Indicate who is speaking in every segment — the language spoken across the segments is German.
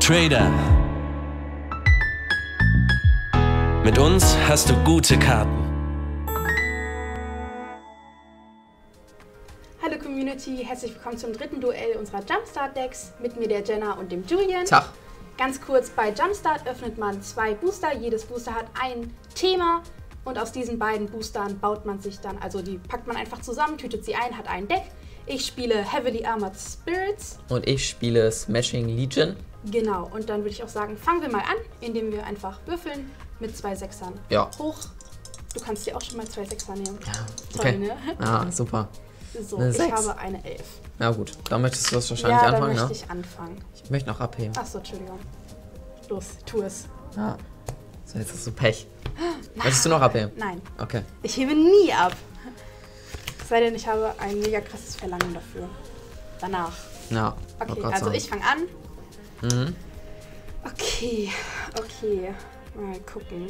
Speaker 1: Trader. Mit uns hast du gute Karten.
Speaker 2: Hallo Community, herzlich willkommen zum dritten Duell unserer Jumpstart-Decks mit mir, der Jenna und dem Julian.
Speaker 3: Tag.
Speaker 2: Ganz kurz, bei Jumpstart öffnet man 2 Booster. Jedes Booster hat ein Thema und aus diesen beiden Boostern baut man sich dann, also die packt man einfach zusammen, tütet sie ein, hat ein Deck. Ich spiele Heavily Armored Spirits.
Speaker 3: Und ich spiele Smashing Legion.
Speaker 2: Genau, und dann würde ich auch sagen, fangen wir mal an, indem wir einfach würfeln mit 2 Sechsern.
Speaker 3: Ja.
Speaker 2: Hoch. Du kannst dir auch schon mal 2 Sechser nehmen.
Speaker 3: Ja,
Speaker 2: Toll,
Speaker 3: okay.
Speaker 2: ne?
Speaker 3: Ah, super.
Speaker 2: So,
Speaker 3: Eine
Speaker 2: ich
Speaker 3: 6.
Speaker 2: habe eine 11.
Speaker 3: Ja gut, dann möchtest du das wahrscheinlich
Speaker 2: Ja,
Speaker 3: anfangen,
Speaker 2: dann
Speaker 3: ne?
Speaker 2: möchte ich anfangen.
Speaker 3: Ich möchte noch abheben.
Speaker 2: Achso, Entschuldigung. Los, tu es.
Speaker 3: Ja. So, jetzt hast du Pech. Möchtest du noch abheben?
Speaker 2: Nein,
Speaker 3: Okay.
Speaker 2: ich hebe nie ab. Es sei denn, ich habe ein mega krasses Verlangen dafür. Danach.
Speaker 3: Ja.
Speaker 2: Okay, also ich fange an.
Speaker 3: Mhm.
Speaker 2: Okay. Mal gucken.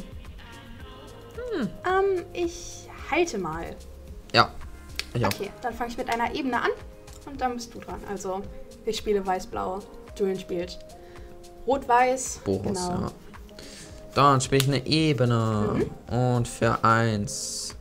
Speaker 2: Ich halte mal.
Speaker 3: Ja. Ich auch.
Speaker 2: Okay, dann fange ich mit einer Ebene an und dann bist du dran. Also, ich spiele Weiß-Blau, Julian spielt Rot-Weiß.
Speaker 3: Boros,
Speaker 2: Genau.
Speaker 3: ja. Dann spiele ich eine Ebene. Und für 1.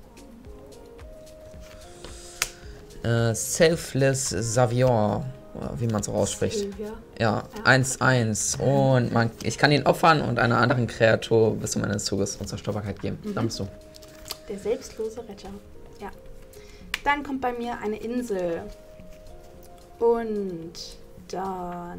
Speaker 3: Selfless Savior. Wie man es so ausspricht.
Speaker 2: Sylvia.
Speaker 3: Ja, 1-1. Und ich kann ihn opfern und einer anderen Kreatur bis zum Ende des Zuges Unzerstörbarkeit geben. Dann bist du.
Speaker 2: Der selbstlose Retter. Ja. Dann kommt bei mir eine Insel. Und dann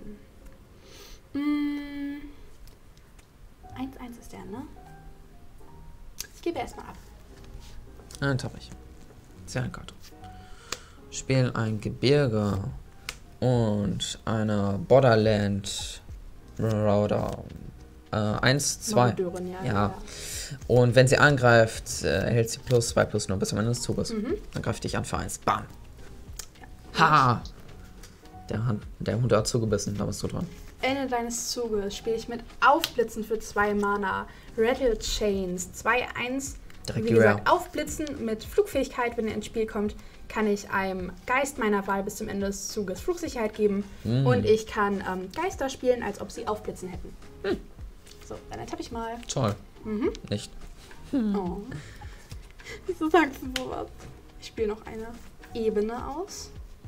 Speaker 2: 1-1 ist der, ne? Ich gebe erstmal ab.
Speaker 3: Dann tapp ich. Sehr eine Karte. Spielen ein Gebirge und eine Borderland Marauder. 1, 2.
Speaker 2: Marodeurin, ja.
Speaker 3: Ja. Und wenn sie angreift, erhält sie +2/+0 bis zum Ende des Zuges. Dann greift dich an für 1. Bam. Ha! Der Hund hat zugebissen, da bist du dran.
Speaker 2: Ende deines Zuges spiele ich mit Aufblitzen für 2 Mana. Rattle Chains 2-1.
Speaker 3: Direkt
Speaker 2: Wie
Speaker 3: die
Speaker 2: gesagt,
Speaker 3: Rare.
Speaker 2: Aufblitzen mit Flugfähigkeit, wenn er ins Spiel kommt, kann ich einem Geist meiner Wahl bis zum Ende des Zuges Flugsicherheit geben. Und ich kann Geister spielen, als ob sie Aufblitzen hätten. So, dann ertappe ich mal.
Speaker 3: Toll. Nicht.
Speaker 2: Oh. Wieso sagst du sowas? Ich spiele noch eine Ebene aus.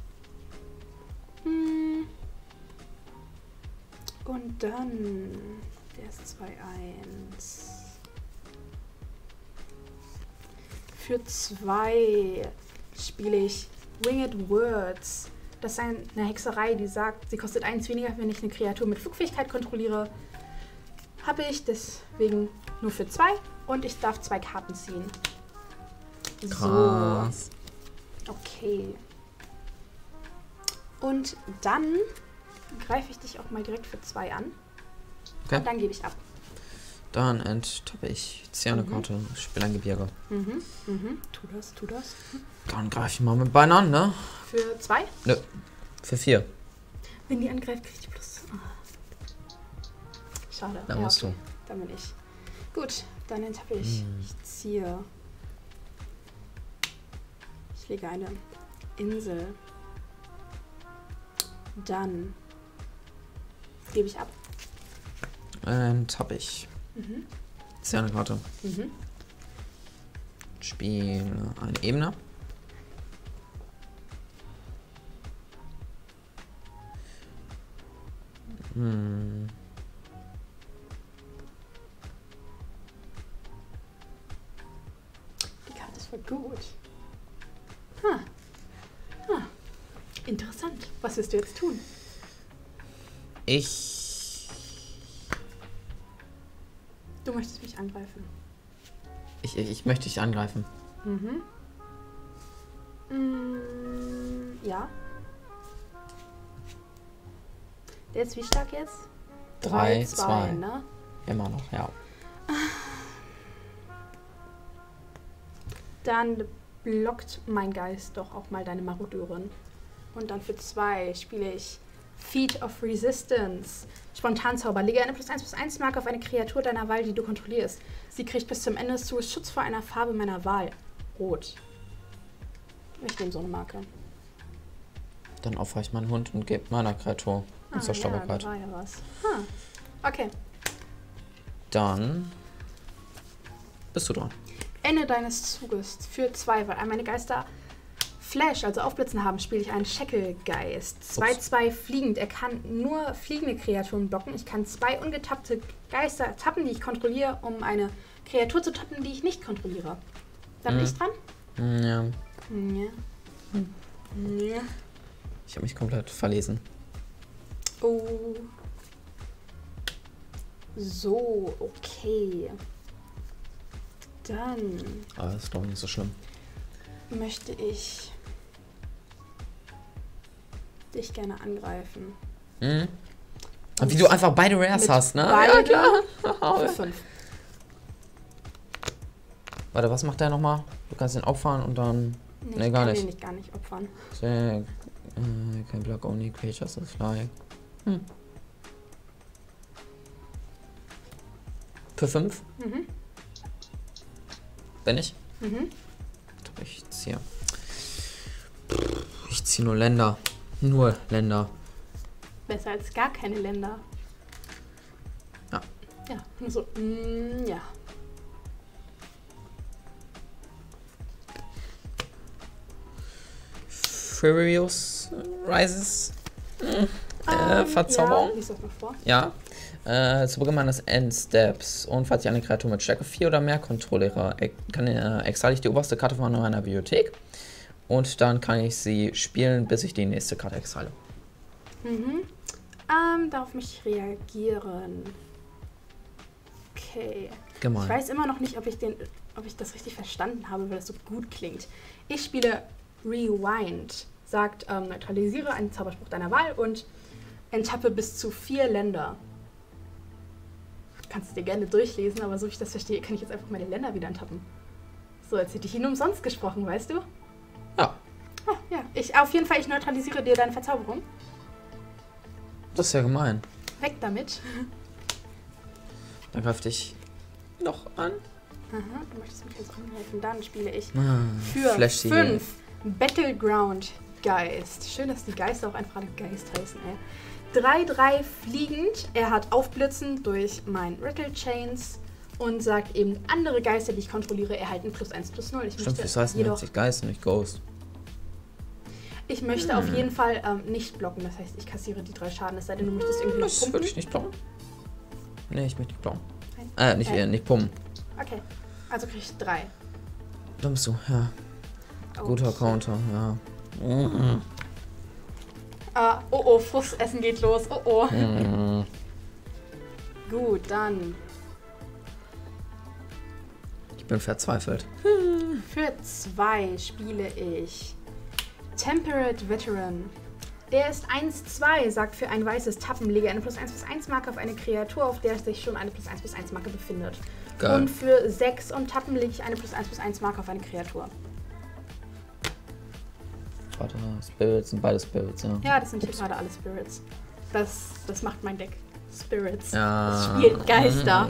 Speaker 2: Und dann der ist 2-1. Für 2 spiele ich Winged Words. Das ist eine Hexerei, die sagt, sie kostet 1 weniger, wenn ich eine Kreatur mit Flugfähigkeit kontrolliere. Habe ich deswegen nur für 2 und ich darf 2 Karten ziehen.
Speaker 3: Krass.
Speaker 2: So. Okay. Und dann greife ich dich auch mal direkt für 2 an.
Speaker 3: Okay.
Speaker 2: Und dann gebe ich ab.
Speaker 3: Dann enttappe ich. Ziehe eine Karte. Spiele ein Gebirge.
Speaker 2: Tu das.
Speaker 3: Dann greife ich mal mit Beinen an, ne?
Speaker 2: Für 2.
Speaker 3: Nö. Für 4.
Speaker 2: Wenn die angreift, kriege ich plus. Schade.
Speaker 3: Dann musst du.
Speaker 2: Dann bin ich. Gut, dann enttappe ich. Ich ziehe. Ich lege eine Insel. Dann gebe ich ab.
Speaker 3: Enttappe ich. Ziehe eine Karte. Spiele eine Ebene.
Speaker 2: Die Karte ist voll gut. Interessant. Was wirst du jetzt tun? Du möchtest mich angreifen.
Speaker 3: Ich möchte dich angreifen.
Speaker 2: Ja. Der ist wie stark jetzt?
Speaker 3: 3-2.
Speaker 2: Ne?
Speaker 3: Immer noch, ja.
Speaker 2: Dann blockt mein Geist doch auch mal deine Marodeurin. Und dann für 2 spiele ich Feat of Resistance. Spontanzauber. Lege eine +1/+1 Marke auf eine Kreatur deiner Wahl, die du kontrollierst. Sie kriegt bis zum Ende des Zuges Schutz vor einer Farbe meiner Wahl. Rot. Ich nehme so eine Marke.
Speaker 3: Dann opfere ich meinen Hund und gebe meiner Kreatur Unzerstörbarkeit.
Speaker 2: Ja, da war ja was. Okay.
Speaker 3: Dann bist du dran.
Speaker 2: Ende deines Zuges für 2, weil all meine Geister Flash, also Aufblitzen haben, spiele ich einen Scheckelgeist. 2/2 fliegend. Er kann nur fliegende Kreaturen blocken. Ich kann 2 ungetappte Geister tappen, die ich kontrolliere, um eine Kreatur zu tappen, die ich nicht kontrolliere. Dann bin ich dran?
Speaker 3: Ja.
Speaker 2: Ja. Ja.
Speaker 3: Ich habe mich komplett verlesen.
Speaker 2: Oh. So, okay. Dann
Speaker 3: Aber das ist doch nicht so schlimm.
Speaker 2: möchte ich dich gerne angreifen.
Speaker 3: Mhm. Und wie du einfach beide Rares
Speaker 2: Mit
Speaker 3: hast, ne?
Speaker 2: beide
Speaker 3: Ja, klar.
Speaker 2: Für 5.
Speaker 3: Warte, was macht der nochmal? Du kannst ihn opfern und dann... Nee, gar nicht.
Speaker 2: Ich kann den gar nicht opfern.
Speaker 3: Kein Block only creatures that fly. Für 5?
Speaker 2: Mhm.
Speaker 3: Bin ich?
Speaker 2: Mhm.
Speaker 3: Ich ziehe. Ich ziehe nur Länder. Nur Länder.
Speaker 2: Besser als gar keine Länder.
Speaker 3: Ja.
Speaker 2: Ja, nur so, ja.
Speaker 3: Furious Rises. Verzauberung.
Speaker 2: Ja, lies das mal vor.
Speaker 3: Ja. Zu Beginn meines Endsteps und falls ich eine Kreatur mit Stärke 4 oder mehr kontrolliere, exile ich die oberste Karte von meiner Bibliothek und dann kann ich sie spielen, bis ich die nächste Karte exile.
Speaker 2: Mhm. Darauf mich reagieren. Okay.
Speaker 3: Gemein.
Speaker 2: Ich weiß immer noch nicht, ob ich das richtig verstanden habe, weil das so gut klingt. Ich spiele Rewind. Sagt, neutralisiere einen Zauberspruch deiner Wahl und enttappe bis zu 4 Länder. Kannst du dir gerne durchlesen, aber so wie ich das verstehe, kann ich jetzt einfach meine Länder wieder enttappen. So, jetzt hätte ich ihn umsonst gesprochen, weißt du?
Speaker 3: Ja.
Speaker 2: Ah, ja. Auf jeden Fall, ich neutralisiere dir deine Verzauberung.
Speaker 3: Das ist ja gemein.
Speaker 2: Weg damit.
Speaker 3: Dann greife dich noch an.
Speaker 2: Aha, du möchtest mich jetzt angreifen. Dann spiele ich
Speaker 3: Für
Speaker 2: für 5 Battleground Geist. Schön, dass die Geister auch einfach alle Geist heißen, ey. 3/3 fliegend. Er hat Aufblitzen durch mein Rattle Chains und sagt eben, andere Geister, die ich kontrolliere, erhalten +1/+0.
Speaker 3: Stimmt, das heißt nicht Geist, nicht Ghost.
Speaker 2: Ich möchte auf jeden Fall nicht blocken. Das heißt, ich kassiere die 3 Schaden. Es sei denn, du möchtest irgendwie noch
Speaker 3: Das
Speaker 2: pumpen.
Speaker 3: würde ich nicht blocken. Nee, ich möchte nicht blocken.
Speaker 2: Nein.
Speaker 3: Nicht pumpen.
Speaker 2: Okay, also kriege ich 3.
Speaker 3: Da bist du, ja. Guter Counter, ja.
Speaker 2: Oh, Frussessen geht los. Oh. Gut, dann
Speaker 3: Ich bin verzweifelt.
Speaker 2: für 2 spiele ich Temperate Veteran. Der ist 1/2, sagt für ein weißes Tappen, lege eine +1/+1 Marke auf eine Kreatur, auf der sich schon eine +1/+1 Marke befindet.
Speaker 3: Geil.
Speaker 2: Und für 6 und Tappen lege ich eine +1/+1 Marke auf eine Kreatur.
Speaker 3: Warte, Spirits sind beide Spirits, ja.
Speaker 2: Ja, das sind hier gerade alle Spirits. Das macht mein Deck. Spirits.
Speaker 3: Ja.
Speaker 2: Das spielt Geister.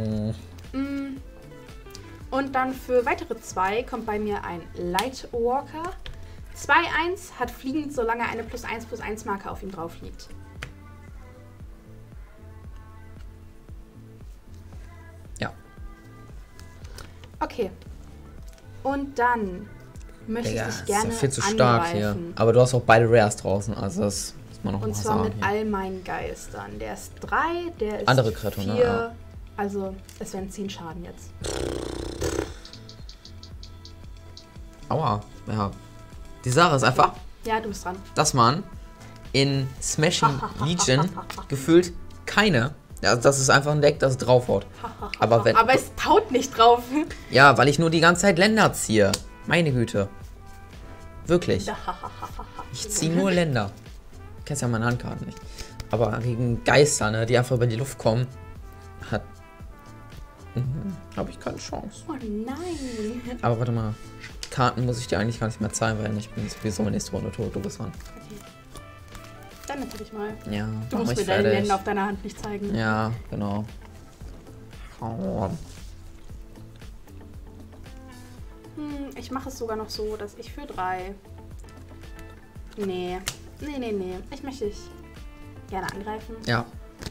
Speaker 2: Und dann für weitere 2 kommt bei mir ein Lightwalker. 2/1 hat fliegend, solange eine +1/+1 Marke auf ihm drauf liegt.
Speaker 3: Ja.
Speaker 2: Okay. Und dann möchte ich dich
Speaker 3: ist
Speaker 2: gerne
Speaker 3: ja viel zu stark hier. Aber du hast auch beide Rares draußen, also das muss man noch mal
Speaker 2: Und zwar
Speaker 3: sagen.
Speaker 2: mit
Speaker 3: hier.
Speaker 2: all meinen Geistern. Der ist 3, der ist
Speaker 3: Andere Kreaturen,
Speaker 2: 4.
Speaker 3: ne? Ja.
Speaker 2: Also, es wären 10 Schaden jetzt.
Speaker 3: Aua, ja. Die Sache ist einfach,
Speaker 2: Ja, du bist dran.
Speaker 3: dass man in Smashing Legion gefühlt keine. Ja, das ist einfach ein Deck, das draufhaut. Aber
Speaker 2: es taut nicht drauf.
Speaker 3: Ja, weil ich nur die ganze Zeit Länder ziehe. Meine Güte. Wirklich. Ich ziehe nur Länder. Du kennst ja meine Handkarten nicht. Aber gegen Geister, ne, die einfach über die Luft kommen, habe ich keine Chance.
Speaker 2: Oh nein.
Speaker 3: Aber warte mal. Karten muss ich dir eigentlich gar nicht mehr zeigen, weil ich bin sowieso nächste Runde tot. Du bist dran.
Speaker 2: Okay. Dann natürlich mal.
Speaker 3: Ja,
Speaker 2: Du
Speaker 3: mach
Speaker 2: musst
Speaker 3: mich
Speaker 2: mir deine
Speaker 3: fertig.
Speaker 2: Länder auf deiner Hand nicht zeigen.
Speaker 3: Ja, genau.
Speaker 2: Ich mache es sogar noch so, dass ich für 3. Nee. Ich möchte dich gerne angreifen.
Speaker 3: Ja.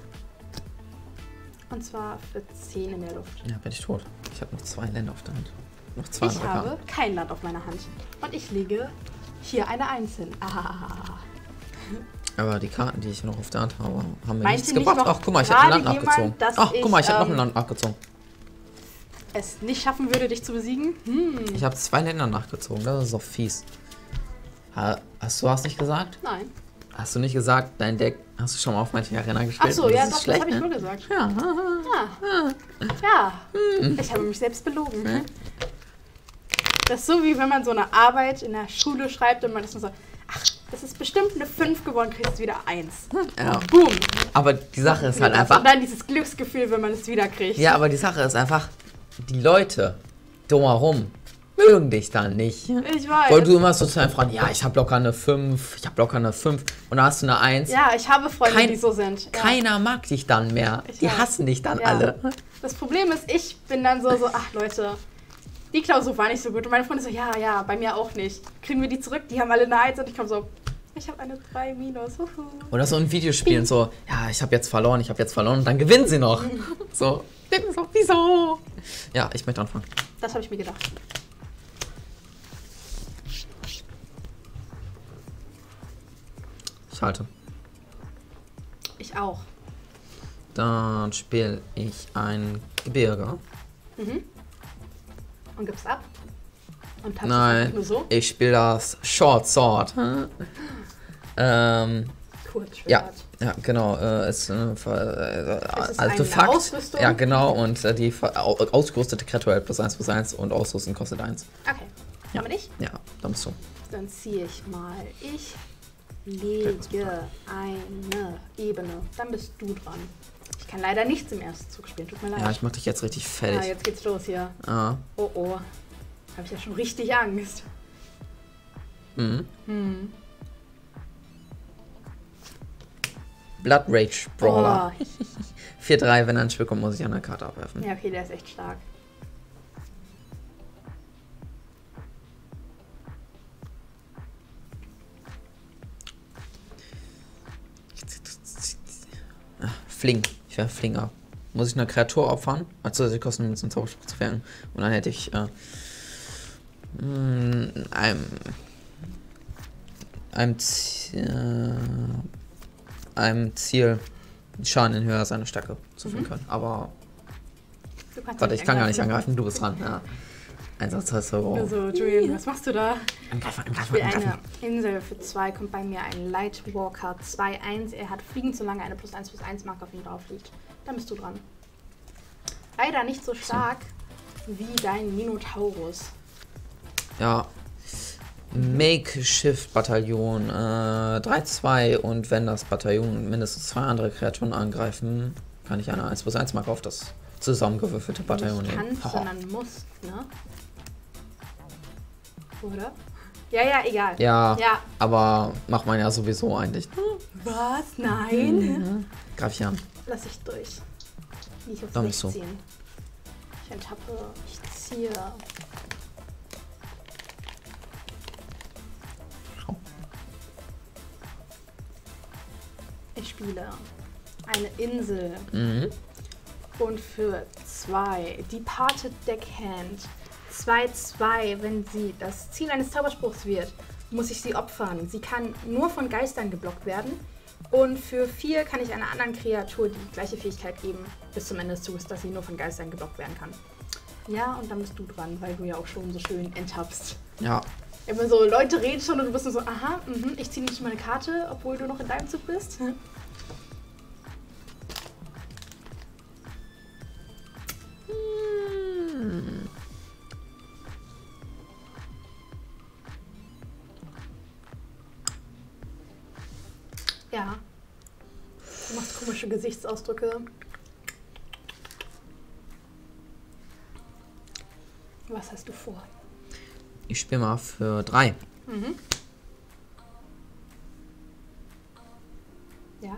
Speaker 2: Und zwar für 10 in der Luft.
Speaker 3: Ja, bin ich tot. Ich habe noch 2 Länder auf der Hand. Noch 2
Speaker 2: Ich habe kein Land auf meiner Hand. Und ich lege hier eine 1 hin. Ah.
Speaker 3: Aber die Karten, die ich noch auf der Hand habe, haben mir
Speaker 2: Meinte
Speaker 3: nichts
Speaker 2: nicht
Speaker 3: gebracht.
Speaker 2: noch
Speaker 3: Ach, guck mal, ich habe ein Land
Speaker 2: gerade jemand,
Speaker 3: nachgezogen.
Speaker 2: dass
Speaker 3: Ach, guck mal, ich
Speaker 2: ich,
Speaker 3: habe noch ein Land nachgezogen.
Speaker 2: Es nicht schaffen würde, dich zu besiegen?
Speaker 3: Ich habe 2 Länder nachgezogen. Das ist doch fies. Hast du nicht gesagt?
Speaker 2: Nein.
Speaker 3: Hast du nicht gesagt, dein Deck... Hast du schon mal auf manche Arena gespielt?
Speaker 2: Ach so, ja,
Speaker 3: ist
Speaker 2: doch,
Speaker 3: schlecht,
Speaker 2: das habe ich
Speaker 3: ne?
Speaker 2: wohl gesagt.
Speaker 3: Ja.
Speaker 2: Ja. Ich habe mich selbst belogen. Das ist so, wie wenn man so eine Arbeit in der Schule schreibt und man ist nur so, ach, das ist bestimmt eine 5 geworden, kriegst du wieder 1.
Speaker 3: Ja.
Speaker 2: Boom.
Speaker 3: Aber die Sache ist halt einfach...
Speaker 2: Und dann dieses Glücksgefühl, wenn man es wieder kriegt.
Speaker 3: Ja, aber die Sache ist einfach, die Leute drumherum mögen dich dann nicht.
Speaker 2: Ich weiß.
Speaker 3: Weil du immer so zu deinen Freunden, ja, ich habe locker eine 5, ich habe locker eine 5 und dann hast du eine 1.
Speaker 2: Ja, ich habe Freunde, die so sind. Ja.
Speaker 3: Keiner mag dich dann mehr.
Speaker 2: Ich
Speaker 3: Die
Speaker 2: weiß.
Speaker 3: hassen dich dann
Speaker 2: Ja.
Speaker 3: alle.
Speaker 2: Das Problem ist, ich bin dann so, ach Leute, die Klausur war nicht so gut. Und meine Freunde so, ja, bei mir auch nicht. Kriegen wir die zurück? Die haben alle eine 1 und ich komme so, ich habe eine 3 minus. Huhu.
Speaker 3: Oder so in Videospielen so, ja, ich habe jetzt verloren und dann gewinnen sie noch. So, wieso? Ja, ich möchte anfangen.
Speaker 2: Das habe ich mir gedacht.
Speaker 3: Ich halte.
Speaker 2: Ich auch.
Speaker 3: Dann spiele ich ein Gebirge.
Speaker 2: Und gib's ab? Und tanzt
Speaker 3: Nein,
Speaker 2: nur so?
Speaker 3: ich spiele das Short Sword.
Speaker 2: Kurzschwert.
Speaker 3: Ja, genau. Ist
Speaker 2: es
Speaker 3: also
Speaker 2: eine
Speaker 3: Fakt.
Speaker 2: Ausrüstung?
Speaker 3: Ja, genau. Und die ausgerüstete Kreatur hält +1/+1 und Ausrüsten kostet 1.
Speaker 2: Okay.
Speaker 3: Ja.
Speaker 2: Aber nicht?
Speaker 3: Ja, dann bist du.
Speaker 2: Dann ziehe ich mal. Ich lege eine Ebene. Dann bist du dran. Ich kann leider nichts im ersten Zug spielen. Tut mir leid.
Speaker 3: Ja, ich mach dich jetzt richtig fertig.
Speaker 2: Jetzt geht's los hier.
Speaker 3: Ah.
Speaker 2: Oh oh. Habe ich ja schon richtig Angst.
Speaker 3: Mhm. Blood Rage Brawler.
Speaker 2: Oh.
Speaker 3: 4-3, wenn er ins Spiel kommt, muss ich eine Karte abwerfen.
Speaker 2: Ja, okay, der ist echt stark.
Speaker 3: Fling. Ich werfe Fling ab. Muss ich eine Kreatur opfern? Also sie kosten uns einen Zauberspruch zu werfen. Und dann hätte ich einem Ziel Schaden in Höhe seiner Stärke zufügen können. Aber
Speaker 2: Du kannst
Speaker 3: warte,
Speaker 2: nicht
Speaker 3: ich kann gar nicht angreifen. Du bist dran. Ja. Einsatz heißt so.
Speaker 2: Also, Julian, was machst du da?
Speaker 3: Angreifen.
Speaker 2: Ich will eine Insel für 2, kommt bei mir ein Lightwalker 2-1. Er hat Fliegen, solange eine +1/+1 Marke auf ihm drauf liegt. Dann bist du dran. Leider nicht so stark wie dein Minotaurus.
Speaker 3: Ja. Makeshift-Bataillon 3-2 und wenn das Bataillon mindestens 2 andere Kreaturen angreifen, kann ich eine 1/1 Marke auf das zusammengewürfelte Bataillon
Speaker 2: Nicht
Speaker 3: nehmen.
Speaker 2: kannst, sondern musst, ne? Oder? Ja, egal.
Speaker 3: Ja,
Speaker 2: Ja.
Speaker 3: aber macht man ja sowieso eigentlich.
Speaker 2: Was? Nein?
Speaker 3: Greif ich an.
Speaker 2: Lass ich durch. Nicht auf
Speaker 3: Dann
Speaker 2: 16.
Speaker 3: bist du.
Speaker 2: Ich enttappe, ich ziehe. Ich spiele eine Insel. Und für 2 Departed Deckhand 2-2, wenn sie das Ziel eines Zauberspruchs wird, muss ich sie opfern. Sie kann nur von Geistern geblockt werden. Und für 4 kann ich einer anderen Kreatur die gleiche Fähigkeit geben, bis zum Ende des Zuges, dass sie nur von Geistern geblockt werden kann. Ja, und dann bist du dran, weil du ja auch schon so schön enttappst.
Speaker 3: Ja.
Speaker 2: Immer so, Leute reden schon und du bist nur so, aha, ich ziehe nicht mal eine Karte, obwohl du noch in deinem Zug bist. Ja. Du machst komische Gesichtsausdrücke. Was hast du vor?
Speaker 3: Ich spiele mal für 3.
Speaker 2: Ja.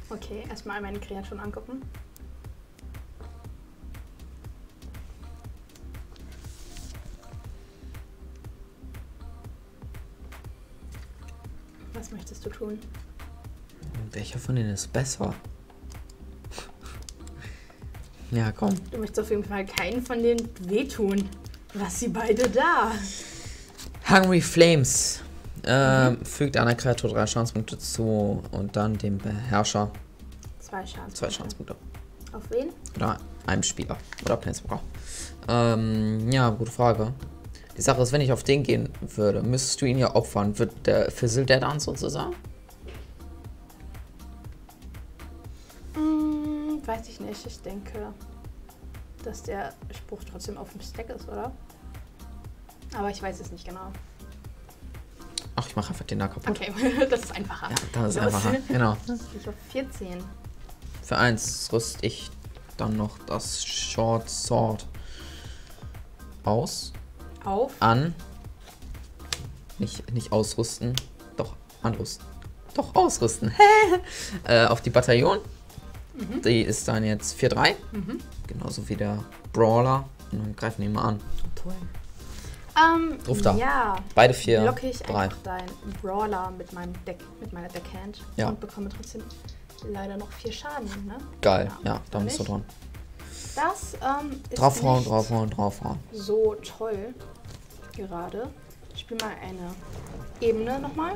Speaker 2: Okay, erstmal meine Kreaturen angucken. Was möchtest du tun?
Speaker 3: Welcher von denen ist besser? Ja, komm.
Speaker 2: Du möchtest auf jeden Fall keinen von denen wehtun. Was sie beide da?
Speaker 3: Hungry Flames. Fügt einer Kreatur 3 Schadenspunkte zu und dann dem Beherrscher
Speaker 2: 2 Schadenspunkte.
Speaker 3: 2 Schadenspunkte.
Speaker 2: Auf wen?
Speaker 3: Oder einem Spieler. Oder Planeswalker. Ja, gute Frage. Die Sache ist, wenn ich auf den gehen würde, müsstest du ihn ja opfern. Fisselt der dann sozusagen?
Speaker 2: Weiß ich nicht. Ich denke, dass der Spruch trotzdem auf dem Stack ist, oder? Aber ich weiß es nicht genau.
Speaker 3: Ach, ich mache einfach den da kaputt.
Speaker 2: Okay, das ist einfacher.
Speaker 3: Ja, das ist
Speaker 2: Los.
Speaker 3: einfacher. Genau.
Speaker 2: Ich auf 14.
Speaker 3: Für 1 rüste ich dann noch das Short Sword aus.
Speaker 2: Auf.
Speaker 3: An. Nicht ausrüsten. Doch, anrüsten. Doch, ausrüsten. Auf die Bataillon. Die ist dann jetzt 4-3. Genauso wie der Brawler. Und dann greifen die mal an.
Speaker 2: Toll.
Speaker 3: Ruf da.
Speaker 2: Ja.
Speaker 3: Beide 4.
Speaker 2: Blocke ich
Speaker 3: 3.
Speaker 2: einfach deinen Brawler mit meinem Deck, mit meiner Deckhand.
Speaker 3: Ja.
Speaker 2: Und bekomme trotzdem leider noch 4 Schaden, ne?
Speaker 3: Geil. Ja, da
Speaker 2: oder
Speaker 3: bist du
Speaker 2: nicht?
Speaker 3: dran.
Speaker 2: Das ist
Speaker 3: Draufhauen,
Speaker 2: nicht
Speaker 3: draufhauen.
Speaker 2: so toll gerade. Ich spiele mal eine Ebene nochmal.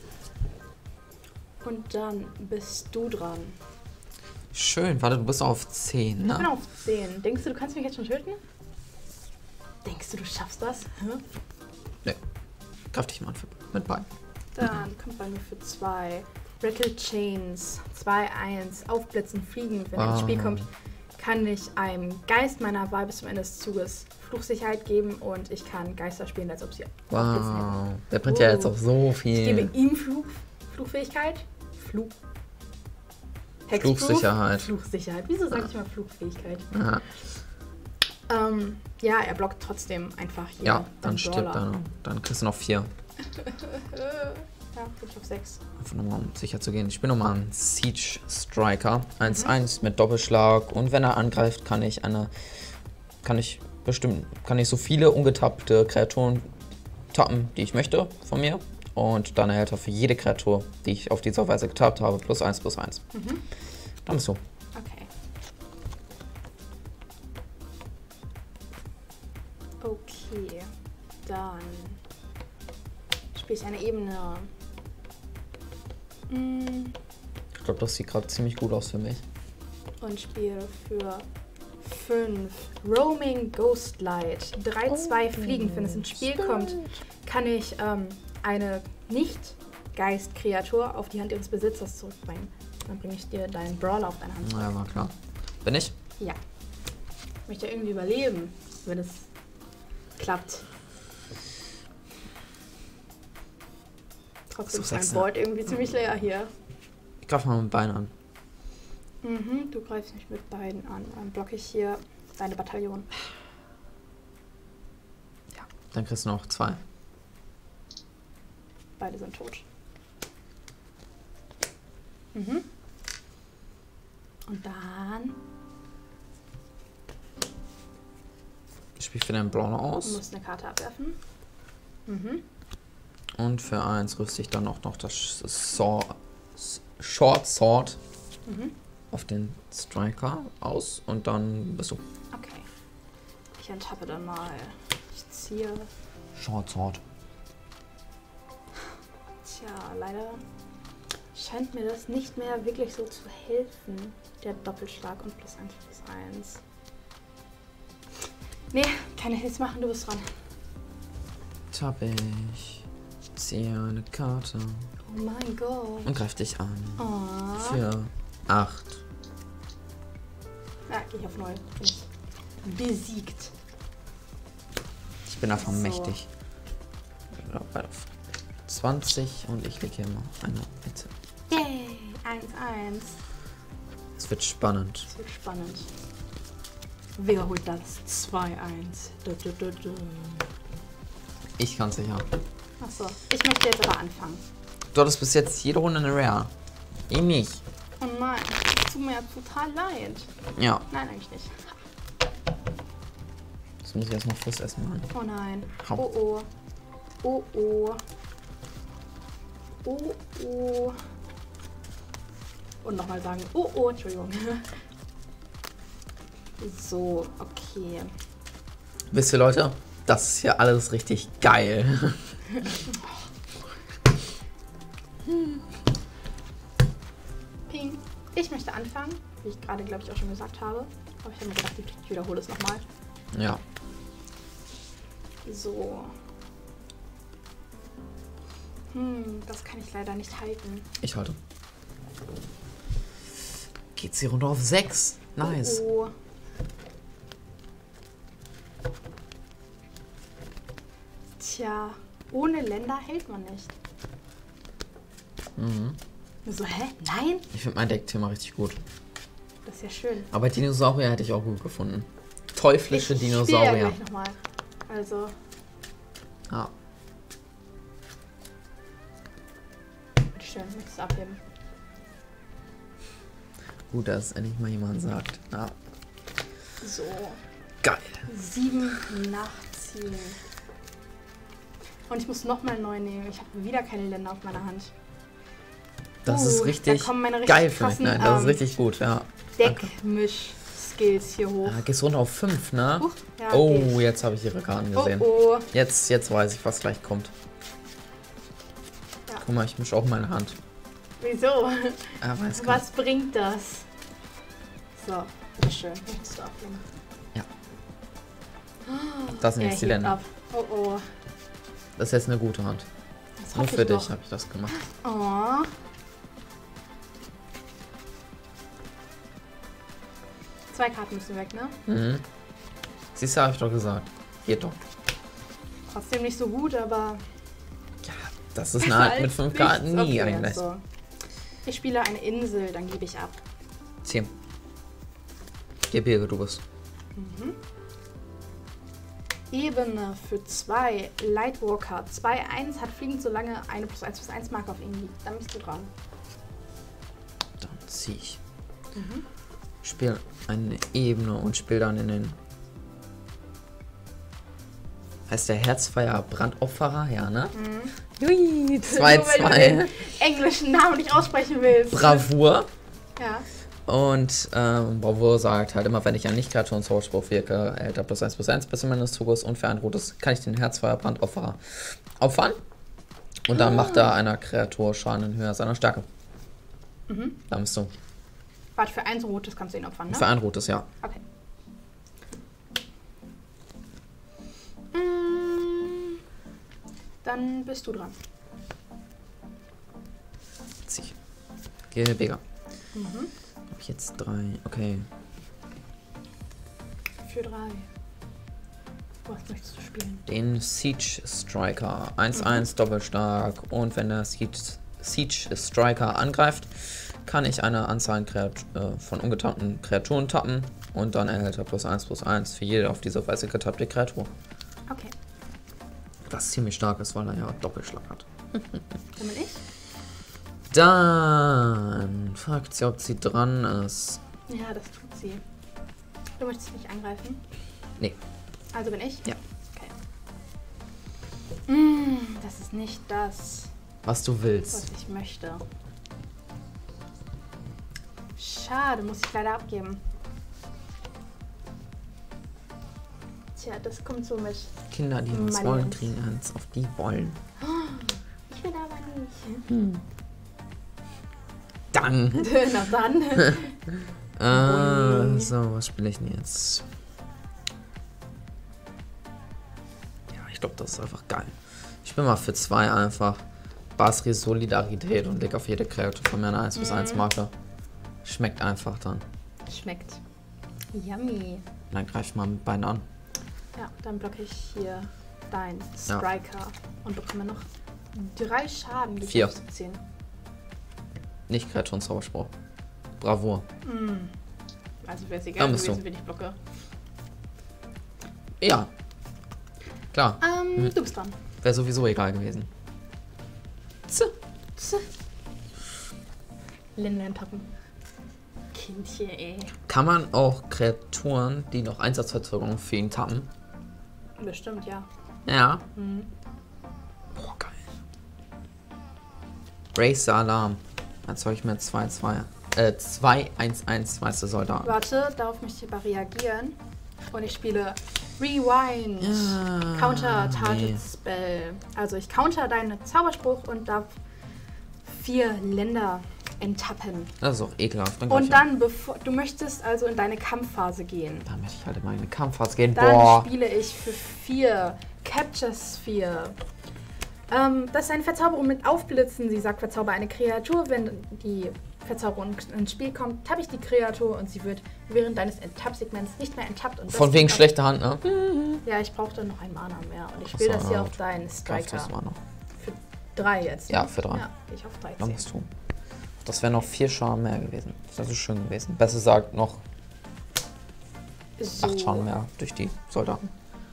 Speaker 2: Und dann bist du dran.
Speaker 3: Schön. Warte, du bist auf 10,
Speaker 2: Ich bin
Speaker 3: ne?
Speaker 2: auf 10. Denkst du, du kannst mich jetzt schon töten? Denkst du, du schaffst das?
Speaker 3: Ne. Greif dich mal an mit beiden.
Speaker 2: Dann kommt bei mir für 2 Rattle Chains 2-1 aufblitzen, fliegen. Wenn er ins Spiel kommt, kann ich einem Geist meiner Wahl bis zum Ende des Zuges Fluchsicherheit geben und ich kann Geister spielen, als ob sie aufblitzen hätten.
Speaker 3: Wow. Der bringt ja jetzt auch so
Speaker 2: Ich gebe
Speaker 3: viel.
Speaker 2: ihm Fluchfähigkeit. Hexproof?
Speaker 3: Fluchsicherheit.
Speaker 2: Fluchsicherheit. Wieso sage ich mal Fluchfähigkeit?
Speaker 3: Aha.
Speaker 2: Ja, er blockt trotzdem einfach hier.
Speaker 3: Ja,
Speaker 2: den
Speaker 3: dann stirbt
Speaker 2: Brawler.
Speaker 3: er. Dann kriegst du noch 4.
Speaker 2: Ja, bin ich auf 6.
Speaker 3: Einfach nochmal, um sicher zu gehen. Ich bin nochmal ein Siege Striker. 1-1 mit Doppelschlag. Und wenn er angreift, kann ich so viele ungetappte Kreaturen tappen, die ich möchte von mir. Und dann erhält er für jede Kreatur, die ich auf diese Weise getappt habe, +1/+1. Dann bist du.
Speaker 2: Okay. Okay. Dann spiele ich eine Ebene.
Speaker 3: Ich glaube, das sieht gerade ziemlich gut aus für mich.
Speaker 2: Und spiele für 5 Roaming Ghostlight. 3/2 Fliegen. Wenn es ins Spiel kommt, kann ich eine Nicht-Geist-Kreatur auf die Hand ihres Besitzers zurückbringen. Dann bringe ich dir deinen Brawler auf deine Hand zurück.
Speaker 3: Ja, war klar. Bin ich?
Speaker 2: Ja. Ich möchte ja irgendwie überleben, wenn es klappt. Trotzdem ist mein
Speaker 3: sechs,
Speaker 2: Board irgendwie ziemlich leer hier.
Speaker 3: Ich greife mal mit Beinen an.
Speaker 2: Du greifst mich mit beiden an. Dann blocke ich hier deine Bataillon.
Speaker 3: Ja. Dann kriegst du noch 2.
Speaker 2: Beide sind tot. Und dann
Speaker 3: Ich spiele für deinen Brawler
Speaker 2: du
Speaker 3: aus.
Speaker 2: musst eine Karte abwerfen.
Speaker 3: Und für 1 rüste ich dann auch noch das Short Sword auf den Striker aus. Und dann bist du.
Speaker 2: Okay. Ich enttappe dann mal. Ich ziehe.
Speaker 3: Short Sword.
Speaker 2: Tja, leider scheint mir das nicht mehr wirklich so zu helfen. Der Doppelschlag und +1/+1. Nee, keine Hilfe machen, du bist dran.
Speaker 3: Tapp ich. Ziehe eine Karte.
Speaker 2: Oh mein Gott.
Speaker 3: Und greif dich an.
Speaker 2: Oh.
Speaker 3: Für 8.
Speaker 2: Ja, gehe ich auf 9. Bin ich besiegt.
Speaker 3: Ich bin einfach
Speaker 2: So.
Speaker 3: mächtig. Auf 20 und ich lege hier mal eine Mitte.
Speaker 2: Yay, 1-1.
Speaker 3: Es wird spannend.
Speaker 2: Das wird spannend. Wer holt das 2-1?
Speaker 3: Ich kann sicher.
Speaker 2: Achso, ich möchte jetzt aber anfangen.
Speaker 3: Du hattest bis jetzt jede Runde eine Rare. Ich nicht.
Speaker 2: Oh nein. tut mir ja total leid.
Speaker 3: Ja,
Speaker 2: Nein, eigentlich nicht.
Speaker 3: das muss ich erst noch Fuß essen machen.
Speaker 2: Oh nein.
Speaker 3: Hau.
Speaker 2: Oh oh. Oh oh. Oh oh. Und nochmal sagen. Oh oh, Entschuldigung. So, okay.
Speaker 3: Wisst ihr, Leute, das ist hier alles richtig geil.
Speaker 2: Ping. Ich möchte anfangen, wie ich gerade, glaube ich, auch schon gesagt habe. Aber ich habe mir gedacht, ich wiederhole es nochmal.
Speaker 3: Ja.
Speaker 2: So. Das kann ich leider nicht halten.
Speaker 3: Ich halte. Geht's hier runter auf 6? Nice.
Speaker 2: Oh, oh. Tja, ohne Länder hält man nicht.
Speaker 3: Mhm.
Speaker 2: So, hä? Nein?
Speaker 3: Ich finde mein Deckthema richtig gut.
Speaker 2: Das ist ja schön.
Speaker 3: Aber Dinosaurier hätte ich auch gut gefunden. Teuflische
Speaker 2: Ich spiele ja
Speaker 3: Dinosaurier.
Speaker 2: gleich nochmal. Also,
Speaker 3: Ja.
Speaker 2: bitteschön, möchtest du abheben?
Speaker 3: Gut, dass endlich mal jemand sagt. Ja.
Speaker 2: So,
Speaker 3: Geil.
Speaker 2: 7 nachziehen. Und ich muss nochmal neu nehmen. Ich habe wieder keine Länder auf meiner Hand.
Speaker 3: Das ist
Speaker 2: Da
Speaker 3: richtig
Speaker 2: kommen meine richtig
Speaker 3: geil für mich.
Speaker 2: krassen,
Speaker 3: Nein, das ist richtig gut, ja.
Speaker 2: Deckmisch-Skills hier hoch.
Speaker 3: Gehst runter auf 5, ne?
Speaker 2: Huch, ja,
Speaker 3: Oh,
Speaker 2: geht.
Speaker 3: jetzt habe ich ihre Karten gesehen.
Speaker 2: Oh, oh.
Speaker 3: Jetzt weiß ich, was gleich kommt.
Speaker 2: Ja.
Speaker 3: Guck mal, ich mische auch meine Hand.
Speaker 2: Wieso?
Speaker 3: Weiß gar nicht.
Speaker 2: Was bringt das? So, bitteschön. Möchtest du abnehmen?
Speaker 3: Das sind
Speaker 2: Er
Speaker 3: jetzt die
Speaker 2: hebt
Speaker 3: Länder.
Speaker 2: ab. Oh, oh.
Speaker 3: Das ist jetzt eine gute Hand.
Speaker 2: Das
Speaker 3: Nur
Speaker 2: hoffe
Speaker 3: für
Speaker 2: ich
Speaker 3: dich
Speaker 2: doch.
Speaker 3: habe ich das gemacht.
Speaker 2: Oh. Zwei Karten müssen weg, ne?
Speaker 3: Mhm. Siehst du, habe ich doch gesagt. Geht doch.
Speaker 2: Trotzdem nicht so gut, aber...
Speaker 3: Ja, das ist eine Art mit 5 Karten nie
Speaker 2: Okay,
Speaker 3: eigentlich.
Speaker 2: so. Ich spiele eine Insel, dann gebe ich ab.
Speaker 3: 10. Gebirge, du bist.
Speaker 2: Ebene für 2. Lightwalker. 2-1 hat fliegend, solange eine +1/+1 Marke auf ihm liegt. Dann bist du dran.
Speaker 3: Dann ziehe ich. Spiel eine Ebene und spiel dann in den... Heißt der Herzfeier Brandopferer? Ja, ne? Hui,
Speaker 2: Nur weil du
Speaker 3: 2-2.
Speaker 2: den englischen Namen nicht aussprechen willst.
Speaker 3: Bravour.
Speaker 2: Ja.
Speaker 3: Und Bravour sagt halt immer, wenn ich einen Nicht-Kreaturen-Zauberspruch wirke, erhält er +1/+1 bis zum Ende des Zuges und für ein rotes kann ich den Herzfeuer Brandopferer opfern. Und dann macht er einer Kreatur Schaden in Höhe seiner Stärke. Da bist du.
Speaker 2: Warte, für ein rotes kannst du ihn opfern, ne?
Speaker 3: Für ein rotes, ja.
Speaker 2: Okay. Dann bist du dran.
Speaker 3: Zieh ich. Gebirge. Hab ich jetzt 3. Okay.
Speaker 2: Für 3. Was möchtest du spielen?
Speaker 3: Den Siege Striker. 1-1 doppelstark. Und wenn der Siege Striker angreift, kann ich eine Anzahl von ungetappten Kreaturen tappen. Und dann erhält er +1/+1 für jede auf diese Weise getappte Kreatur.
Speaker 2: Okay.
Speaker 3: Was ziemlich stark ist, weil er ja Doppelschlag hat.
Speaker 2: Dann bin ich.
Speaker 3: Dann fragt sie, ob sie dran ist.
Speaker 2: Ja, das tut sie. Du möchtest nicht angreifen?
Speaker 3: Nee.
Speaker 2: Also bin ich?
Speaker 3: Ja.
Speaker 2: Okay. Das ist nicht das,
Speaker 3: Was du
Speaker 2: was
Speaker 3: willst.
Speaker 2: ich möchte. Schade, muss ich leider abgeben. Tja, das kommt so mit.
Speaker 3: Kinder, die uns
Speaker 2: Meine
Speaker 3: wollen,
Speaker 2: Jungs.
Speaker 3: kriegen eins auf die wollen.
Speaker 2: Ich will aber nicht.
Speaker 3: Dann.
Speaker 2: Na dann.
Speaker 3: So, was spiele ich denn jetzt? Ja, ich glaube, das ist einfach geil. Ich bin mal für 2 einfach. Basri Solidarität und leg auf jede Kreatur von mir eine 1/1 Marke. Schmeckt einfach dann.
Speaker 2: Schmeckt. Yummy.
Speaker 3: Dann greif ich mal mit beiden an.
Speaker 2: Ja, dann blocke ich hier dein Striker und bekomme noch 3 Schaden. Geht
Speaker 3: 4.
Speaker 2: auf 17.
Speaker 3: Nicht Kreaturen-Zauberspruch. Bravour.
Speaker 2: Also wäre es egal
Speaker 3: Dann bist
Speaker 2: gewesen,
Speaker 3: du.
Speaker 2: wenn ich blocke.
Speaker 3: Ja. Klar.
Speaker 2: Du bist dran.
Speaker 3: Wäre sowieso egal gewesen.
Speaker 2: Länder tappen. Kindchen, ey.
Speaker 3: Kann man auch Kreaturen, die noch Einsatzverzögerung für ihn tappen?
Speaker 2: Bestimmt, ja.
Speaker 3: Ja.
Speaker 2: Mhm.
Speaker 3: Boah, geil. Racer Alarm. Erzeuge ich mir 2-1-1 weiße Soldaten.
Speaker 2: Warte, darauf möchte ich aber reagieren. Und ich spiele Rewind. Counter Target Spell. Also ich counter deinen Zauberspruch und darf 4 Länder enttappen.
Speaker 3: Das ist auch ekelhaft.
Speaker 2: Und dann, bevor du möchtest also in deine Kampfphase gehen.
Speaker 3: Dann möchte ich halt in meine Kampfphase gehen.
Speaker 2: Dann
Speaker 3: Boah.
Speaker 2: spiele ich für 4 Capture Sphere. Das ist eine Verzauberung mit Aufblitzen. Sie sagt, verzauber eine Kreatur. Wenn die Verzauberung ins Spiel kommt, tappe ich die Kreatur und sie wird während deines Enttapp-Segments nicht mehr enttappt. Und
Speaker 3: Von wegen schlechter Hand, ne?
Speaker 2: Ja, ich brauchte noch ein Mana mehr. Und ich spiele das hier auf deinen Striker.
Speaker 3: Das war noch.
Speaker 2: Für 3 jetzt.
Speaker 3: Ja, für 3.
Speaker 2: Ja, ich auf 13.
Speaker 3: Dann musst du. Das wäre noch 4 Schaden mehr gewesen. Das wäre so schön gewesen. Besser gesagt noch 8 Schaden mehr durch die Soldaten.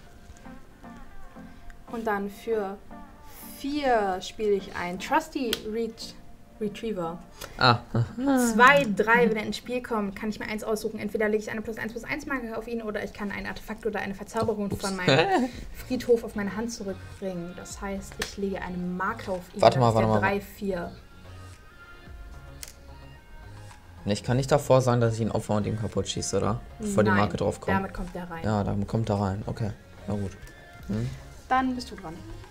Speaker 2: Und dann für 4 spiele ich einen Trusty Retriever. 2, 3, wenn er ins Spiel kommt, kann ich mir eins aussuchen. Entweder lege ich eine +1/+1 Marke auf ihn oder ich kann ein Artefakt oder eine Verzauberung von meinem Friedhof auf meine Hand zurückbringen. Das heißt, ich lege eine Marke auf ihn.
Speaker 3: Warte mal.
Speaker 2: 3, 4.
Speaker 3: Ich kann nicht davor sagen, dass ich ihn opfer und ihn kaputt schieße, oder? Bevor die Marke drauf kommt.
Speaker 2: Damit kommt der rein.
Speaker 3: Ja, damit kommt er rein. Okay, na gut.
Speaker 2: Dann bist du dran.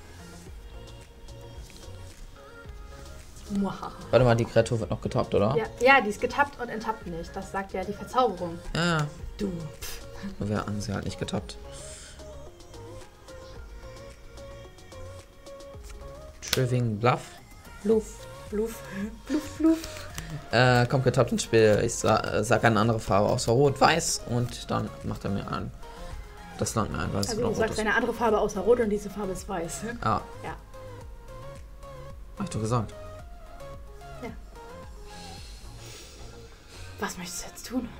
Speaker 3: Warte mal, die Kreatur wird noch getappt, oder?
Speaker 2: Ja, die ist getappt und enttappt nicht. Das sagt ja die Verzauberung.
Speaker 3: Ja.
Speaker 2: Du.
Speaker 3: Wir haben sie halt nicht getappt. Triving Bluff.
Speaker 2: Bluff.
Speaker 3: Kommt getappt ins Spiel. Ich sag eine andere Farbe außer Rot-Weiß und dann macht er mir ein. Das Land mir ein, weil es
Speaker 2: Also
Speaker 3: noch
Speaker 2: du
Speaker 3: rot
Speaker 2: sagst
Speaker 3: ist.
Speaker 2: eine andere Farbe außer Rot und diese Farbe ist Weiß.
Speaker 3: Ja.
Speaker 2: Ja.
Speaker 3: Hab ich doch gesagt.
Speaker 2: Ja. Was möchtest du jetzt tun?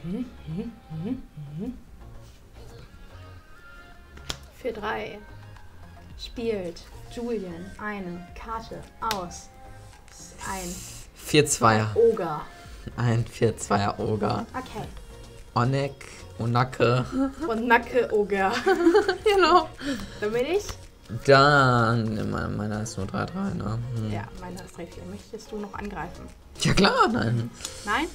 Speaker 2: Für 3 spielt Julian eine Karte aus. Ein
Speaker 3: 4-2er.
Speaker 2: Ogre.
Speaker 3: Ein 4-2er Ogre.
Speaker 2: Okay.
Speaker 3: Onake.
Speaker 2: Und Nacke Ogre.
Speaker 3: Genau.
Speaker 2: Da bin ich.
Speaker 3: Dann, meiner ist nur 3-3, ne?
Speaker 2: Ja, meiner ist 3-4. Möchtest du noch angreifen?
Speaker 3: Ja klar, nein.
Speaker 2: Nein?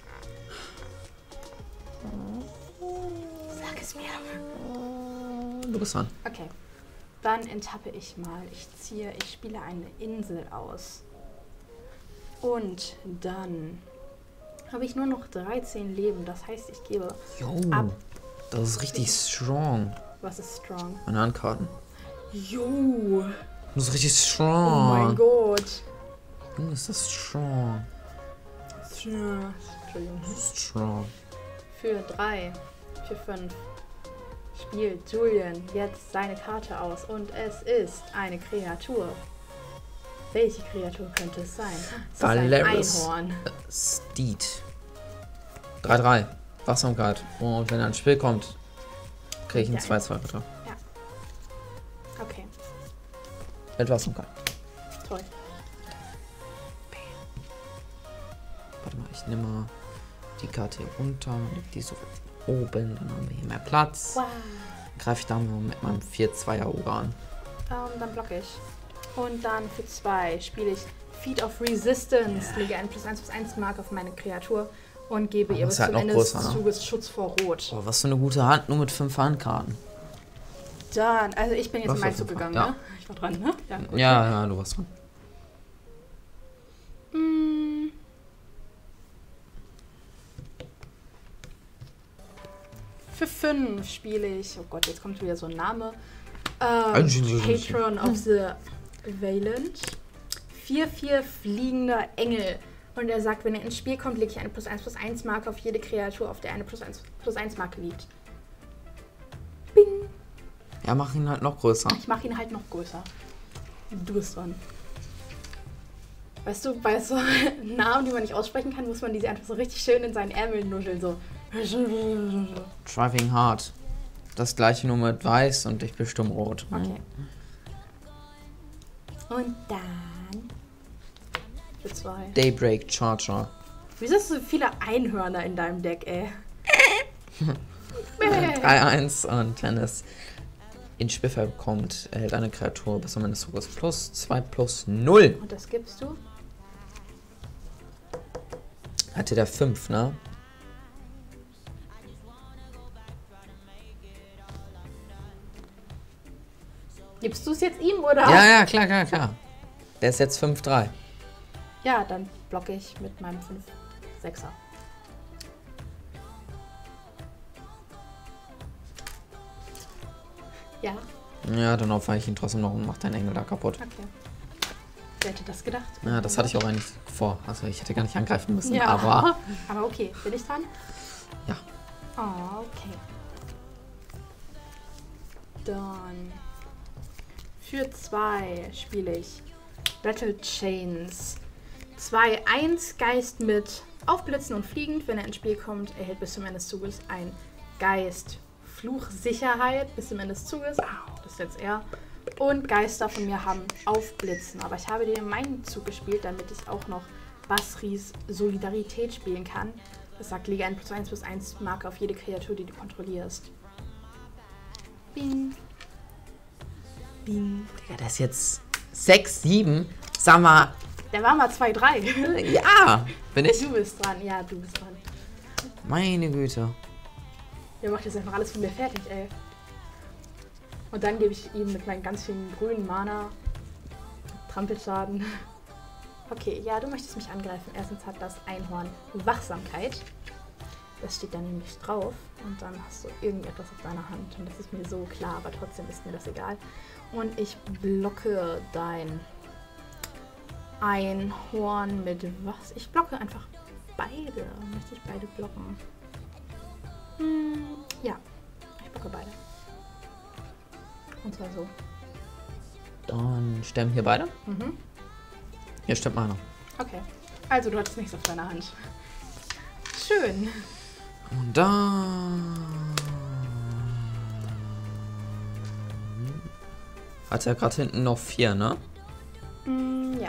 Speaker 2: Sag es mir.
Speaker 3: Du bist dran.
Speaker 2: Okay. Dann enttappe ich mal. Ich spiele eine Insel aus. Und dann habe ich nur noch 13 Leben. Das heißt, ich gebe
Speaker 3: Jo,
Speaker 2: ab.
Speaker 3: das ist richtig strong.
Speaker 2: Was ist strong?
Speaker 3: Meine Handkarten.
Speaker 2: Jo.
Speaker 3: Das ist richtig
Speaker 2: Oh
Speaker 3: strong.
Speaker 2: mein Gott.
Speaker 3: Ist das strong.
Speaker 2: Entschuldigung.
Speaker 3: Strong.
Speaker 2: Für 3, für 5 spielt Julian jetzt seine Karte aus. Und es ist eine Kreatur. Welche Kreatur könnte es sein? Es ist ein
Speaker 3: Valeris.
Speaker 2: Einhorn.
Speaker 3: Steed. 3-3. Wachsamkeit. Und wenn er ins Spiel kommt, kriege ich einen 2-2 bitte.
Speaker 2: Okay,
Speaker 3: Mit Wachsamkeit.
Speaker 2: toll.
Speaker 3: Warte mal, ich nehme mal die Karte hier runter, leg die so oben, dann haben wir hier mehr Platz.
Speaker 2: Wow.
Speaker 3: Greife ich da mit meinem 4-2er Ogre an.
Speaker 2: Dann blocke ich. Und dann für 2 spiele ich Feat of Resistance. Lege einen +1/+1 Mark auf meine Kreatur und gebe ihr
Speaker 3: das
Speaker 2: bis
Speaker 3: ist halt
Speaker 2: zum
Speaker 3: noch
Speaker 2: Ende
Speaker 3: größer,
Speaker 2: des
Speaker 3: ne?
Speaker 2: Zuges Schutz vor Rot.
Speaker 3: Boah, was für eine gute Hand, nur mit 5 Handkarten.
Speaker 2: Dann, also ich bin jetzt in meinen
Speaker 3: auf
Speaker 2: Zug
Speaker 3: jeden Fall,
Speaker 2: gegangen,
Speaker 3: ja.
Speaker 2: ne? Ich war dran, ne? Ja, gut.
Speaker 3: Ja, du warst dran.
Speaker 2: Für 5 spiele ich, oh Gott, jetzt kommt wieder so ein Name.
Speaker 3: Patron
Speaker 2: Patron of the Valiant. 4/4 fliegender Engel. Und er sagt, wenn er ins Spiel kommt, lege ich eine +1/+1 Marke auf jede Kreatur, auf der eine +1/+1 Marke liegt. Bing!
Speaker 3: Ja, mach ihn halt noch größer.
Speaker 2: Ich mache ihn halt noch größer. Du bist dran. Weißt du, bei so Namen, die man nicht aussprechen kann, muss man diese einfach so richtig schön in seinen Ärmel nuscheln. So.
Speaker 3: Driving Hard. Das gleiche nur mit Weiß und ich bestimme Rot.
Speaker 2: Okay. Und dann für 2
Speaker 3: Daybreak Charger.
Speaker 2: Wieso hast du so viele Einhörner in deinem Deck, ey?
Speaker 3: 3-1 und wenn es ins Spielfeld kommt, erhält eine Kreatur bis zum Ende des Zuges plus 2/0.
Speaker 2: Und das gibst du?
Speaker 3: Hatte der 5, ne?
Speaker 2: Gibst du es jetzt ihm, oder?
Speaker 3: Ja, klar. Der ist jetzt 5-3.
Speaker 2: Ja, dann blocke ich mit meinem 5-6er. Ja,
Speaker 3: Ja, dann opfere ich ihn trotzdem noch und mach deinen Engel da kaputt.
Speaker 2: okay. Wer hätte das gedacht?
Speaker 3: Ja, das hatte ich auch eigentlich vor. Also ich hätte gar nicht angreifen müssen,
Speaker 2: Ja.
Speaker 3: aber...
Speaker 2: Aber okay, bin ich dran?
Speaker 3: Ja.
Speaker 2: Oh, okay. Dann für 2 spiele ich Battle Chains. 2-1 Geist mit Aufblitzen und Fliegend. Wenn er ins Spiel kommt, erhält bis zum Ende des Zuges ein Geist. Fluchsicherheit bis zum Ende des Zuges. Das ist jetzt er. Und Geister von mir haben Aufblitzen. Aber ich habe dir meinen Zug gespielt, damit ich auch noch Basris Solidarität spielen kann. Das sagt, lege einen +1/+1 Marke auf jede Kreatur, die du kontrollierst. Bing. Bing.
Speaker 3: Digga, der ist jetzt 6-7. Sag mal.
Speaker 2: Der war mal 2-3.
Speaker 3: Ja, bin ich?
Speaker 2: Du bist dran. Ja, du bist dran.
Speaker 3: Meine Güte.
Speaker 2: Der macht jetzt einfach alles von mir fertig, ey. Und dann gebe ich ihm mit meinen ganz vielen grünen Mana Trampelschaden. Okay, ja, du möchtest mich angreifen. Erstens hat das Einhorn Wachsamkeit. Das steht da nämlich drauf. Und dann hast du irgendetwas auf deiner Hand. Und das ist mir so klar, aber trotzdem ist mir das egal. Und ich blocke dein Einhorn mit was? Ich blocke einfach beide. Möchte ich beide blocken? Ja, ich blocke beide. Und zwar so.
Speaker 3: Dann sterben hier beide.
Speaker 2: Mhm.
Speaker 3: Hier stirbt meiner.
Speaker 2: Okay. Also du hattest nichts auf deiner Hand. Schön.
Speaker 3: Und dann... Hat er gerade hinten noch 4, ne?
Speaker 2: Ja.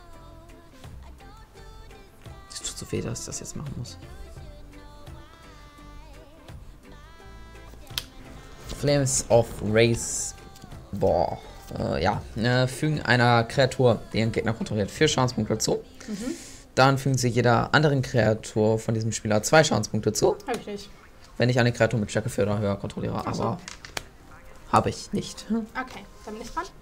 Speaker 3: Es tut so weh, dass ich das jetzt machen muss. Flames of Race. Boah. Fügen einer Kreatur, die ihren Gegner kontrolliert, 4 Schadenspunkte zu. Dann fügen sie jeder anderen Kreatur von diesem Spieler 2 Schadenspunkte zu.
Speaker 2: Hab ich nicht.
Speaker 3: Wenn ich eine Kreatur mit Stärke 4 oder höher kontrolliere,
Speaker 2: Ach so.
Speaker 3: aber habe ich nicht.
Speaker 2: Okay, dann bin ich dran.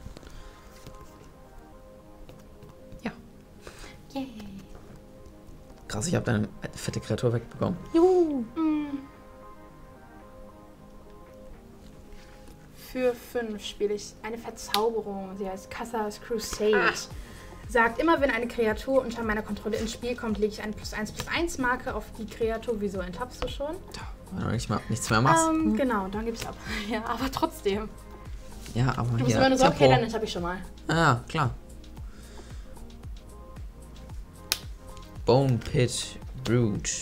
Speaker 3: Ja.
Speaker 2: Yay.
Speaker 3: Krass, ich habe deine fette Kreatur wegbekommen.
Speaker 2: Juhu. Für 5 spiele ich eine Verzauberung. Sie heißt Kassas Crusade. Sagt immer, wenn eine Kreatur unter meiner Kontrolle ins Spiel kommt, lege ich eine +1/+1 Marke auf die Kreatur. Wieso enttappst du schon?
Speaker 3: Wenn du nichts mehr machst.
Speaker 2: Genau, dann gib's ab. Ja, aber trotzdem.
Speaker 3: Ja, aber
Speaker 2: Du musst
Speaker 3: hier.
Speaker 2: immer nur so, okay,
Speaker 3: Tempo.
Speaker 2: dann enttapp ich schon mal.
Speaker 3: Ja, klar. Bone Pit Brute.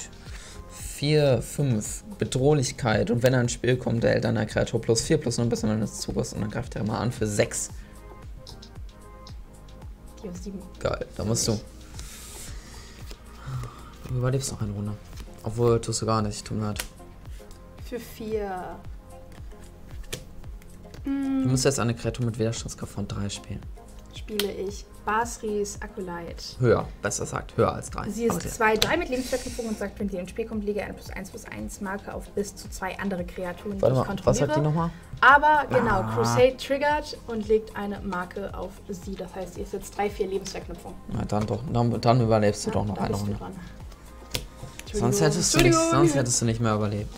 Speaker 3: 4/5 Bedrohlichkeit. Und wenn er ins Spiel kommt, erhält eine Kreatur +4/+0 bis zum Ende des Zuges. Und dann greift er mal an für 6.
Speaker 2: Die auf 7.
Speaker 3: Geil, da musst du. Du überlebst noch eine Runde. Obwohl, tust du gar nicht, tut mir leid.
Speaker 2: Für 4.
Speaker 3: Du musst jetzt eine Kreatur mit Widerstandskraft von 3 spielen.
Speaker 2: Spiele ich Basris Acolyte.
Speaker 3: Höher, besser gesagt, höher als 3.
Speaker 2: Sie ist 2/3 mit Lebensverknüpfung und sagt, wenn sie ins Spiel kommt, lege eine +1/+1 Marke auf bis zu 2 andere Kreaturen, die
Speaker 3: Warte
Speaker 2: ich
Speaker 3: mal,
Speaker 2: kontrolliere.
Speaker 3: was sagt die nochmal?
Speaker 2: Aber genau, Crusade triggert und legt eine Marke auf sie. Das heißt, sie ist jetzt 3/4 Lebensverknüpfung.
Speaker 3: Na dann doch, dann überlebst du doch noch
Speaker 2: Da
Speaker 3: eine
Speaker 2: bist du
Speaker 3: Runde.
Speaker 2: dran.
Speaker 3: Sonst hättest du nicht mehr überlebt.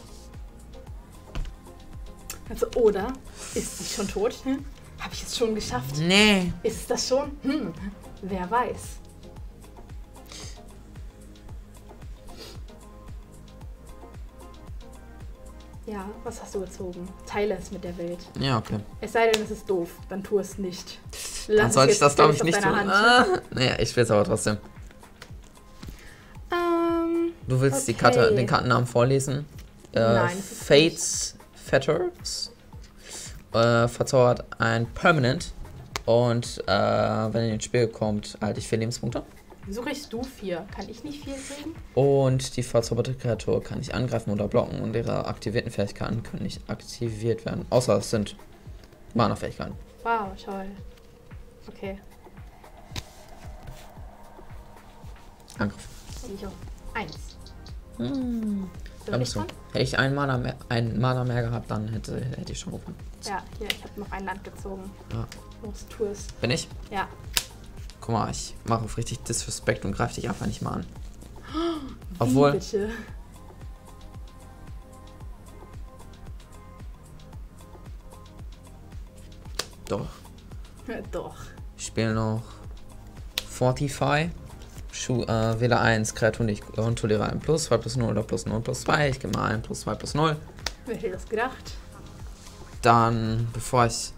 Speaker 2: Also, oder ist sie schon tot? Habe ich es schon geschafft?
Speaker 3: Nee.
Speaker 2: Ist es das schon? Wer weiß. Ja, was hast du gezogen? Teile es mit der Welt.
Speaker 3: Ja, okay.
Speaker 2: Es sei denn, es ist doof, dann tu es nicht.
Speaker 3: Dann
Speaker 2: Lass
Speaker 3: sollte
Speaker 2: es
Speaker 3: ich das,
Speaker 2: jetzt
Speaker 3: glaube ich,
Speaker 2: auf
Speaker 3: nicht tun.
Speaker 2: deiner Hand.
Speaker 3: Naja, ich will es aber trotzdem. Du willst
Speaker 2: Okay.
Speaker 3: den Kartennamen vorlesen?
Speaker 2: Nein, das ist
Speaker 3: Fates Fetters. Verzaubert ein Permanent. Und wenn er ins Spiel kommt, halte ich 4 Lebenspunkte.
Speaker 2: Wieso kriegst du 4? Kann ich nicht 4 kriegen?
Speaker 3: Und die verzauberte Kreatur kann nicht angreifen oder blocken und ihre aktivierten Fähigkeiten können nicht aktiviert werden. Außer es sind Mana-Fähigkeiten.
Speaker 2: Wow, toll. Okay.
Speaker 3: Angriff.
Speaker 2: Ich auch. 1.
Speaker 3: Da bist du. Hätte ich einen Mana mehr gehabt, dann hätte ich schon gewonnen.
Speaker 2: Ja, hier, ich habe noch ein Land gezogen.
Speaker 3: Ja.
Speaker 2: Los, tu es.
Speaker 3: Bin ich?
Speaker 2: Ja.
Speaker 3: Guck mal, ich mache auf richtig Disrespect und greife dich einfach nicht mal an.
Speaker 2: Wie
Speaker 3: Obwohl.
Speaker 2: bitte?
Speaker 3: Doch.
Speaker 2: Doch.
Speaker 3: Ich spiele noch Fortify. Wähle 1, Kreaturen, die ich kontrolliere, ein plus 2 plus 0 oder plus 0 plus 2. Ich gehe mal ein plus 2 plus 0.
Speaker 2: Wer hätte das gedacht?
Speaker 3: Dann, bevor ich.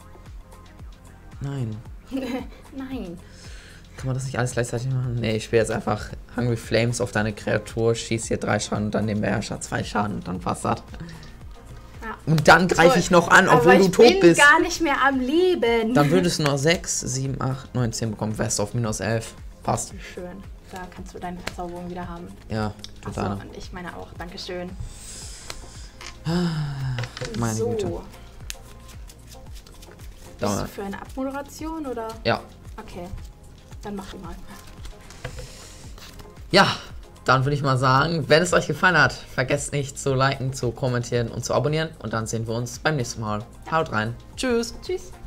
Speaker 3: Nein.
Speaker 2: Nein.
Speaker 3: Kann man das nicht alles gleichzeitig machen? Nee, ich spiele jetzt einfach Hungry Flames auf deine Kreatur, schieß hier 3 Schaden und dann dem Beherrscher 2 Schaden und dann passt das.
Speaker 2: Ja.
Speaker 3: Und dann greife ich noch an, obwohl du tot bist.
Speaker 2: Ich bin gar nicht mehr am Leben.
Speaker 3: Dann würdest du noch 6, 7, 8, 9, 10 bekommen. Wärst auf minus 11. Passt.
Speaker 2: Schön. Da kannst du deine Verzauberung wieder haben.
Speaker 3: Ja,
Speaker 2: Achso,
Speaker 3: total.
Speaker 2: und ich meine auch. Dankeschön.
Speaker 3: Meine
Speaker 2: so.
Speaker 3: Güte.
Speaker 2: Bist du für eine Abmoderation oder?
Speaker 3: Ja.
Speaker 2: Okay. Dann mach die mal.
Speaker 3: Ja, dann würde ich mal sagen, wenn es euch gefallen hat, vergesst nicht zu liken, zu kommentieren und zu abonnieren. Und dann sehen wir uns beim nächsten Mal. Haut rein. Tschüss.
Speaker 2: Tschüss.